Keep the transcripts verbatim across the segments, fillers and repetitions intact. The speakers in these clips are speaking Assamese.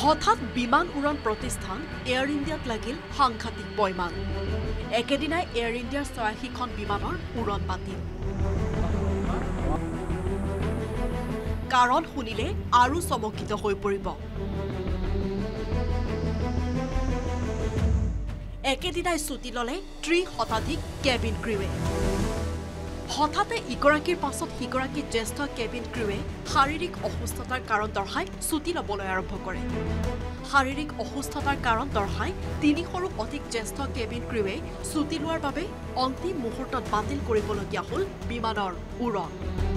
হঠাৎ বিমান উড়ান প্ৰতিষ্ঠান এয়াৰ ইণ্ডিয়াত লাগিল সাংঘাতিক বৈমান। একেদিনাই এয়াৰ ইণ্ডিয়াৰ ছয়াশীখন বিমানৰ উড়ন বাতিল। কাৰণ শুনিলে আৰু চমকিত হৈ পৰিব। একেদিনাই ছুটি ললে ত্ৰিশ শতাধিক কেবিন ক্ৰিৱে। হঠাতে ইগৰাকীৰ পাছত সিগৰাকী জ্যেষ্ঠ কেবিন ক্ৰিৱে শাৰীৰিক অসুস্থতাৰ কাৰণ দৰ্শাই ছুটি ল'বলৈ আৰম্ভ কৰে। শাৰীৰিক অসুস্থতাৰ কাৰণ দৰ্শাই তিনিশৰো অধিক জ্যেষ্ঠ কেবিন ক্ৰিৱে ছুটি লোৱাৰ বাবে অন্তিম মুহূৰ্তত বাতিল কৰিবলগীয়া হ'ল বিমানৰ উৰণ।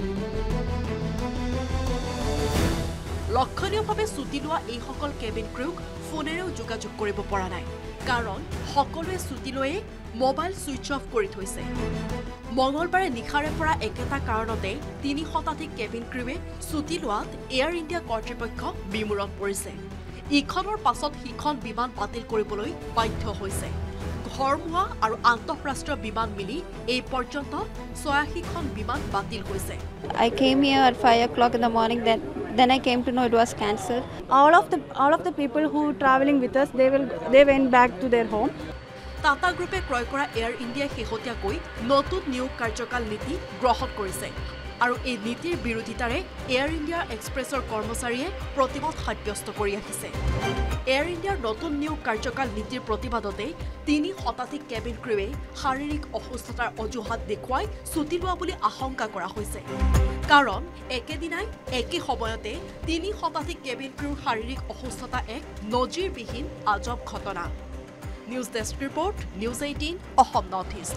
লক্ষণীয়ভাৱে ছুটি লোৱা এইসকল কেবিন ক্ৰিউক ফোনেৰেও যোগাযোগ কৰিব পৰা নাই। কাৰণ সকলোৱে ছুটি লৈয়ে মোবাইল ছুইচ অফ কৰি থৈছে। মঙলবাৰে নিশাৰে পৰা একেটা কাৰণতে তিনি শতাধিক কেবিন ক্ৰিৱে ছুটি লোৱাত এয়াৰ ইণ্ডিয়া কৰ্তৃপক্ষ বিমূৰত পৰিছে। ইখনৰ পাছত সিখন বিমান বাতিল কৰিবলৈ বাধ্য হৈছে। ঘৰমুৱা আৰু আন্তঃৰাষ্ট্ৰীয় বিমান মিলি এই পৰ্যন্ত ছয়াশীখন বিমান বাতিল হৈছে। I came here at five o'clock in the morning. Then, then I came to know it was cancelled. All of the all of the people who were traveling with us, they will they went back to their home. Tata গ্ৰুপে ক্ৰয় কৰা এয়াৰ ইণ্ডিয়াই শেহতীয়াকৈ নতুন নিয়োগ কাৰ্যকাল নীতি গ্ৰহণ কৰিছে আৰু এই নীতিৰ বিৰোধিতাৰে এয়াৰ ইণ্ডিয়া এক্সপ্ৰেছৰ কৰ্মচাৰীয়ে প্ৰতিবাদ সাব্যস্ত কৰি আহিছে। এয়াৰ ইণ্ডিয়াৰ নতুন নিয়োগ কাৰ্যকাল নীতিৰ প্ৰতিবাদতে তিনি শতাধিক কেবিন ক্ৰিৱে শাৰীৰিক অসুস্থতাৰ অজুহাত দেখুৱাই ছুটি লোৱা বুলি আশংকা কৰা হৈছে। কাৰণ একেদিনাই একে সময়তে তিনি শতাধিক কেবিন ক্ৰিউৰ শাৰীৰিক অসুস্থতা এক নজিৰবিহীন আজব ঘটনা। News Desk Report, News eighteen Assam Northeast.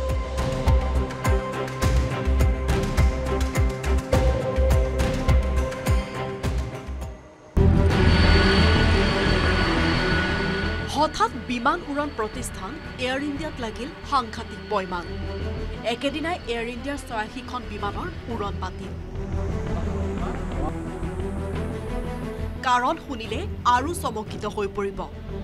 হঠাৎ বিমান উড়ান প্ৰতিষ্ঠান এয়াৰ ইণ্ডিয়াত লাগিল সাংঘাতিক বৈমান। একেদিনাই এয়াৰ ইণ্ডিয়াৰ ছয়াশীখন বিমানৰ উড়ন বাতিল। কাৰণ শুনিলে আৰু চমকিত হৈ পৰিব।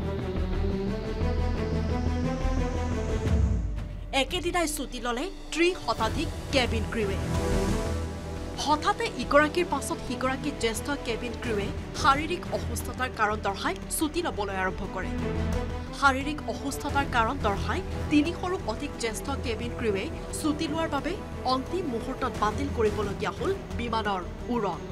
একেদিনাই ছুটি ললে ত্ৰিশ শতাধিক কেবিন ক্ৰিৱে। হঠাতে ইগৰাকীৰ পাছত সিগৰাকী জ্যেষ্ঠ কেবিন ক্ৰিৱে শাৰীৰিক অসুস্থতাৰ কাৰণ দৰ্শাই ছুটি ল'বলৈ আৰম্ভ কৰে। শাৰীৰিক অসুস্থতাৰ কাৰণ দৰ্শাই তিনিশৰো অধিক জ্যেষ্ঠ কেবিন ক্ৰিৱে ছুটি লোৱাৰ বাবে অন্তিম মুহূৰ্তত বাতিল কৰিবলগীয়া হ'ল বিমানৰ উৰণ।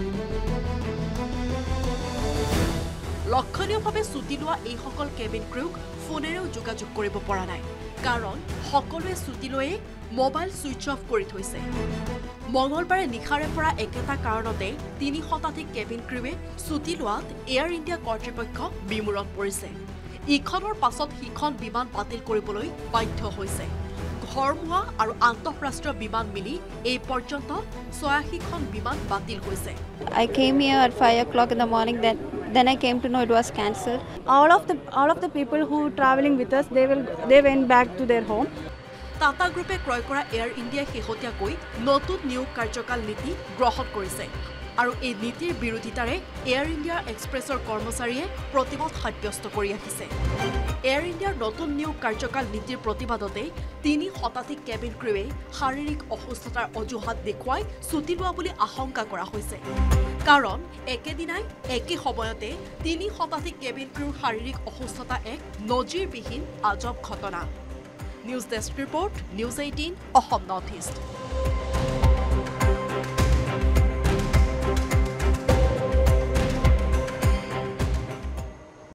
লক্ষণীয়ভাৱে ছুটি লোৱা এইসকল কেবিন ক্ৰিউক ফোনেৰেও যোগাযোগ কৰিব পৰা নাই। কাৰণ সকলোৱে ছুটি লৈয়ে মোবাইল ছুইচ অফ কৰি থৈছে। মঙলবাৰে নিশাৰে পৰা একেটা কাৰণতে তিনি শতাধিক কেবিন ক্ৰিৱে ছুটি লোৱাত এয়াৰ ইণ্ডিয়া কৰ্তৃপক্ষ বিমূৰত পৰিছে। ইখনৰ পাছত সিখন বিমান বাতিল কৰিবলৈ বাধ্য হৈছে। ঘৰমুৱা আৰু আন্তঃৰাষ্ট্ৰীয় বিমান মিলি এই পৰ্যন্ত ছয়াশীখন বিমান বাতিল হৈছে। I came here at five o'clock in the morning. Then, then I came to know it was cancelled. All of the all of the people who were traveling with us, they will they went back to their home. Tata গ্ৰুপে ক্ৰয় কৰা এয়াৰ ইণ্ডিয়াই শেহতীয়াকৈ নতুন নিয়োগ কাৰ্যকাল নীতি গ্ৰহণ কৰিছে আৰু এই নীতিৰ বিৰোধিতাৰে এয়াৰ ইণ্ডিয়া এক্সপ্ৰেছৰ কৰ্মচাৰীয়ে প্ৰতিবাদ সাব্যস্ত কৰি আহিছে। এয়াৰ ইণ্ডিয়াৰ নতুন নিয়োগ কাৰ্যকাল নীতিৰ প্ৰতিবাদতে তিনি শতাধিক কেবিন ক্ৰিৱে শাৰীৰিক অসুস্থতাৰ অজুহাত দেখুৱাই ছুটি লোৱা বুলি আশংকা কৰা হৈছে। কাৰণ একেদিনাই একে সময়তে তিনি শতাধিক কেবিন ক্ৰিউৰ শাৰীৰিক অসুস্থতা এক নজিৰবিহীন আজব ঘটনা। News Desk Report, News eighteen Assam Northeast.